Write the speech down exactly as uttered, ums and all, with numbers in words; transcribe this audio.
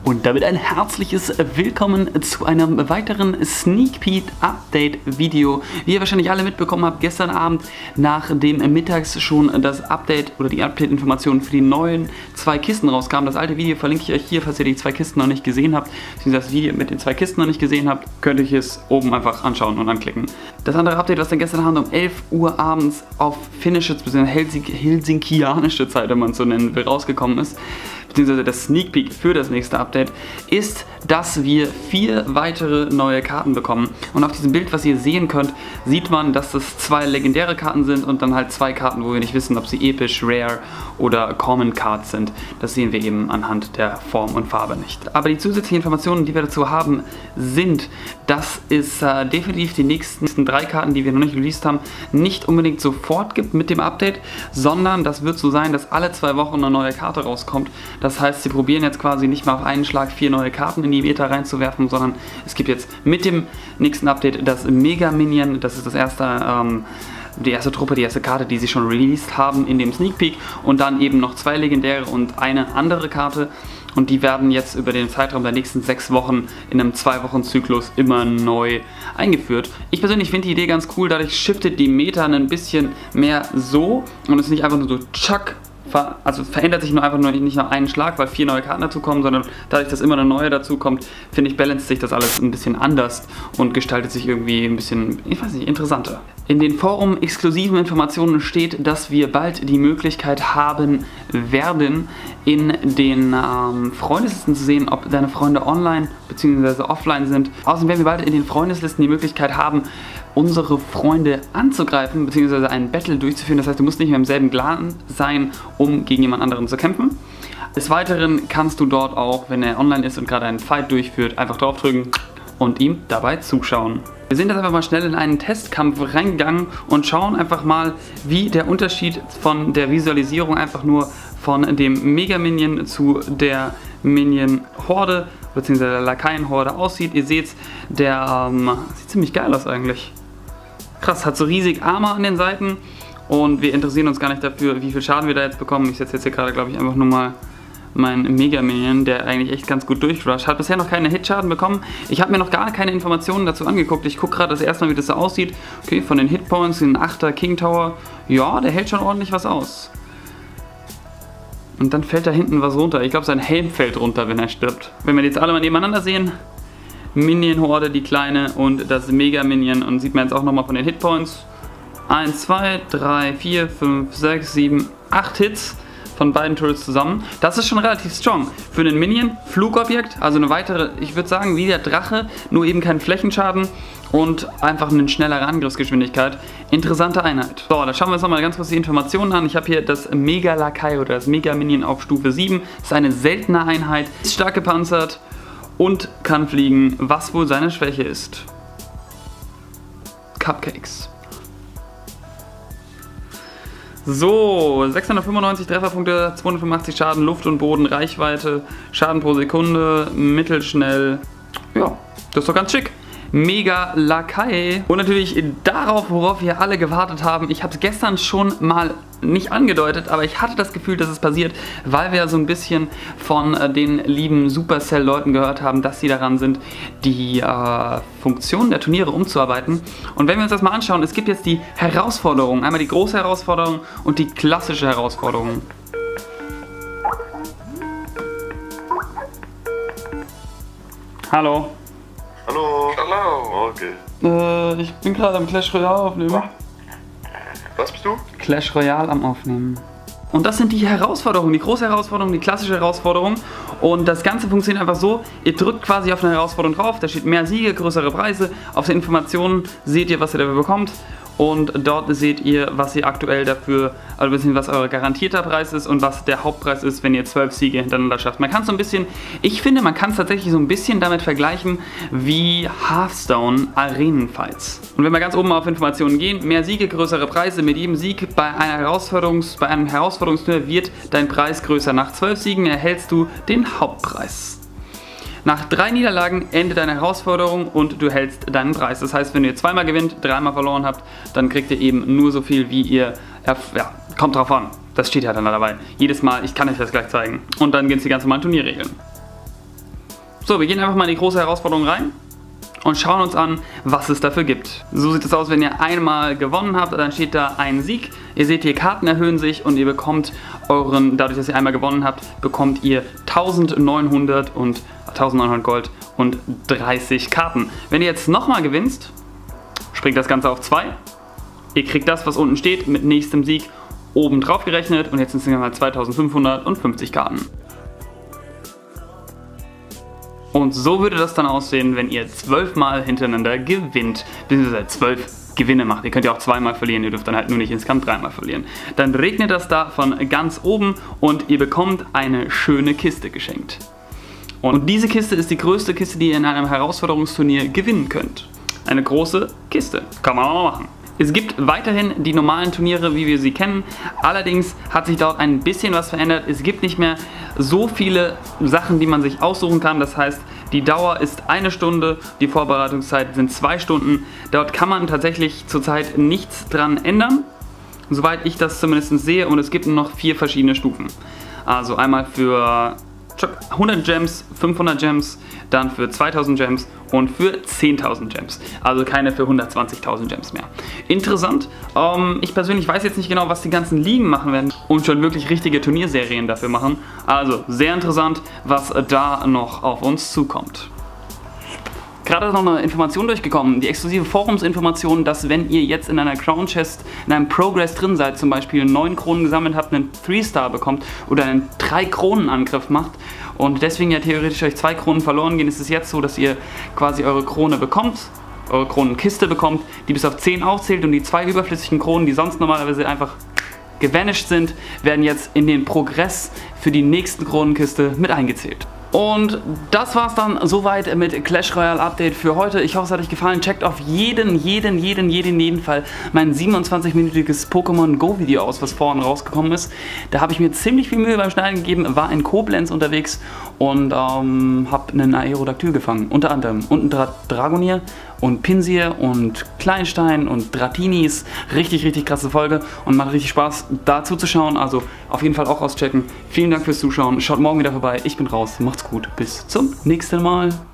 Und damit ein herzliches Willkommen zu einem weiteren Sneak Peek Update Video. Wie ihr wahrscheinlich alle mitbekommen habt, gestern Abend nach dem Mittags schon das Update oder die Update-Informationen für die neuen zwei Kisten rauskamen. Das alte Video verlinke ich euch hier, falls ihr die zwei Kisten noch nicht gesehen habt. Wenn ihr das Video mit den zwei Kisten noch nicht gesehen habt, könnt ihr es oben einfach anschauen und anklicken. Das andere Update, was dann gestern Abend um elf Uhr abends auf finnische bzw. Helsink helsinkianische Zeit, wenn man es so nennen will, rausgekommen ist, beziehungsweise das Sneak Peek für das nächste Update, ist, dass wir vier weitere neue Karten bekommen. Und auf diesem Bild, was ihr sehen könnt, sieht man, dass das zwei legendäre Karten sind und dann halt zwei Karten, wo wir nicht wissen, ob sie episch, rare oder common Cards sind. Das sehen wir eben anhand der Form und Farbe nicht. Aber die zusätzlichen Informationen, die wir dazu haben, sind, dass es äh, definitiv die nächsten drei Karten, die wir noch nicht released haben, nicht unbedingt sofort gibt mit dem Update, sondern das wird so sein, dass alle zwei Wochen eine neue Karte rauskommt. Das heißt, sie probieren jetzt quasi nicht mal auf einen Schlag vier neue Karten in die Beta reinzuwerfen, sondern es gibt jetzt mit dem nächsten Update das Mega Minion. Das ist das erste, ähm, die erste Truppe, die erste Karte, die sie schon released haben in dem Sneak Peek. Und dann eben noch zwei legendäre und eine andere Karte. Und die werden jetzt über den Zeitraum der nächsten sechs Wochen in einem zwei Wochen Zyklus immer neu eingeführt. Ich persönlich finde die Idee ganz cool, dadurch shiftet die Meta ein bisschen mehr so und es ist nicht einfach nur so tschack. Also verändert sich nur einfach nur nicht nur einen Schlag, weil vier neue Karten dazu kommen, sondern dadurch, dass immer eine neue dazu kommt, finde ich, balanciert sich das alles ein bisschen anders und gestaltet sich irgendwie ein bisschen, ich weiß nicht, interessanter. In den Forum-exklusiven Informationen steht, dass wir bald die Möglichkeit haben werden, in den ähm, Freundeslisten zu sehen, ob deine Freunde online bzw. offline sind. Außerdem werden wir bald in den Freundeslisten die Möglichkeit haben, unsere Freunde anzugreifen bzw. einen Battle durchzuführen. Das heißt, du musst nicht mehr im selben Clan sein, um gegen jemand anderen zu kämpfen. Des Weiteren kannst du dort auch, wenn er online ist und gerade einen Fight durchführt, einfach draufdrücken und ihm dabei zuschauen. Wir sind jetzt einfach mal schnell in einen Testkampf reingegangen und schauen einfach mal, wie der Unterschied von der Visualisierung einfach nur von dem Mega Minion zu der Minion Horde bzw. der Lakaien Horde aussieht. Ihr seht, der ähm, sieht ziemlich geil aus eigentlich. Krass, hat so riesig Arme an den Seiten und wir interessieren uns gar nicht dafür, wie viel Schaden wir da jetzt bekommen. Ich setze jetzt hier gerade, glaube ich, einfach nur mal meinen Mega Minion, der eigentlich echt ganz gut durchrusht. Hat bisher noch keine Hitschaden bekommen. Ich habe mir noch gar keine Informationen dazu angeguckt. Ich gucke gerade das erste Mal, wie das so aussieht. Okay, von den Hitpoints, den achter King Tower. Ja, der hält schon ordentlich was aus. Und dann fällt da hinten was runter. Ich glaube, sein Helm fällt runter, wenn er stirbt. Wenn wir die jetzt alle mal nebeneinander sehen. Minion Horde, die kleine, und das Mega Minion. Und sieht man jetzt auch nochmal von den Hitpoints. eins, zwei, drei, vier, fünf, sechs, sieben, acht Hits von beiden Turrets zusammen. Das ist schon relativ strong. Für einen Minion, Flugobjekt, also eine weitere, ich würde sagen, wie der Drache, nur eben kein Flächenschaden und einfach eine schnellere Angriffsgeschwindigkeit. Interessante Einheit. So, da schauen wir uns nochmal ganz kurz die Informationen an. Ich habe hier das Mega Lakai oder das Mega Minion auf Stufe sieben. Das ist eine seltene Einheit, ist stark gepanzert und kann fliegen, was wohl seine Schwäche ist. Cupcakes. So, sechshundertfünfundneunzig Trefferpunkte, zweihundertfünfundachtzig Schaden, Luft und Boden, Reichweite, Schaden pro Sekunde, mittelschnell. Ja, das ist doch ganz schick. Mega Lakai. Und natürlich darauf, worauf wir alle gewartet haben. Ich habe es gestern schon mal nicht angedeutet, aber ich hatte das Gefühl, dass es passiert, weil wir so ein bisschen von äh, den lieben Supercell-Leuten gehört haben, dass sie daran sind, die äh, Funktionen der Turniere umzuarbeiten. Und wenn wir uns das mal anschauen, es gibt jetzt die Herausforderungen. Einmal die große Herausforderung und die klassische Herausforderung. Hallo. Hallo. Hallo. Okay. Äh, ich bin gerade am Clash Royale aufnehmen. Was bist du? Clash Royale am Aufnehmen. Und das sind die Herausforderungen, die große Herausforderung, die klassische Herausforderung. Und das Ganze funktioniert einfach so, ihr drückt quasi auf eine Herausforderung drauf, da steht mehr Siege, größere Preise. Auf den Informationen seht ihr, was ihr dafür bekommt. Und dort seht ihr, was ihr aktuell dafür, also was euer garantierter Preis ist und was der Hauptpreis ist, wenn ihr zwölf Siege hintereinander schafft. Man kann es so ein bisschen, ich finde, man kann es tatsächlich so ein bisschen damit vergleichen wie Hearthstone Arenenfights. Und wenn wir ganz oben auf Informationen gehen, mehr Siege, größere Preise, mit jedem Sieg bei, einer Herausforderungs, bei einem Herausforderungsturnier wird dein Preis größer. Nach zwölf Siegen erhältst du den Hauptpreis. Nach drei Niederlagen endet deine Herausforderung und du hältst deinen Preis. Das heißt, wenn ihr zweimal gewinnt, dreimal verloren habt, dann kriegt ihr eben nur so viel, wie ihr, ja, kommt drauf an. Das steht ja dann dabei. Jedes Mal, ich kann euch das gleich zeigen. Und dann gibt es die ganz normalen Turnierregeln. So, wir gehen einfach mal in die große Herausforderung rein und schauen uns an, was es dafür gibt. So sieht es aus, wenn ihr einmal gewonnen habt, dann steht da ein Sieg. Ihr seht hier, Karten erhöhen sich und ihr bekommt euren, dadurch, dass ihr einmal gewonnen habt, bekommt ihr neunzehnhundert und neunzehnhundert Gold und dreißig Karten. Wenn ihr jetzt nochmal gewinnst, springt das Ganze auf zwei. Ihr kriegt das, was unten steht, mit nächstem Sieg oben drauf gerechnet und jetzt sind es mal zweitausendfünfhundertfünfzig Karten. Und so würde das dann aussehen, wenn ihr zwölfmal hintereinander gewinnt, beziehungsweise zwölf Gewinne macht. Ihr könnt ja auch zweimal verlieren, ihr dürft dann halt nur nicht insgesamt dreimal verlieren. Dann regnet das da von ganz oben und ihr bekommt eine schöne Kiste geschenkt. Und diese Kiste ist die größte Kiste, die ihr in einem Herausforderungsturnier gewinnen könnt. Eine große Kiste. Kann man auch mal machen. Es gibt weiterhin die normalen Turniere, wie wir sie kennen. Allerdings hat sich dort ein bisschen was verändert. Es gibt nicht mehr so viele Sachen, die man sich aussuchen kann. Das heißt, die Dauer ist eine Stunde, die Vorbereitungszeit sind zwei Stunden. Dort kann man tatsächlich zurzeit nichts dran ändern, soweit ich das zumindest sehe. Und es gibt nur noch vier verschiedene Stufen. Also einmal für hundert Gems, fünfhundert Gems, dann für zweitausend Gems und für zehntausend Gems. Also keine für hundertzwanzigtausend Gems mehr. Interessant. Ähm, ich persönlich weiß jetzt nicht genau, was die ganzen Ligen machen werden und schon wirklich richtige Turnierserien dafür machen. Also sehr interessant, was da noch auf uns zukommt. Gerade ist noch eine Information durchgekommen, die exklusive Forumsinformation, dass wenn ihr jetzt in einer Crown Chest, in einem Progress drin seid, zum Beispiel neun Kronen gesammelt habt, einen drei Star bekommt oder einen drei Kronen Angriff macht und deswegen ja theoretisch euch zwei Kronen verloren gehen, ist es jetzt so, dass ihr quasi eure Krone bekommt, eure Kronenkiste bekommt, die bis auf zehn aufzählt und die zwei überflüssigen Kronen, die sonst normalerweise einfach gevanished sind, werden jetzt in den Progress für die nächsten Kronenkiste mit eingezählt. Und das war's dann soweit mit Clash Royale Update für heute. Ich hoffe, es hat euch gefallen. Checkt auf jeden, jeden, jeden, jeden, jeden Fall mein siebenundzwanzig-minütiges Pokémon Go Video aus, was vorhin rausgekommen ist. Da habe ich mir ziemlich viel Mühe beim Schneiden gegeben, war in Koblenz unterwegs und ähm, habe einen Aerodactyl gefangen. Unter anderem und ein Dra Dragonier und Pinsir und Kleinstein und Dratinis. Richtig, richtig krasse Folge und macht richtig Spaß, da zuzuschauen. Also auf jeden Fall auch auschecken. Vielen Dank fürs Zuschauen. Schaut morgen wieder vorbei. Ich bin raus. Macht's gut. Bis zum nächsten Mal.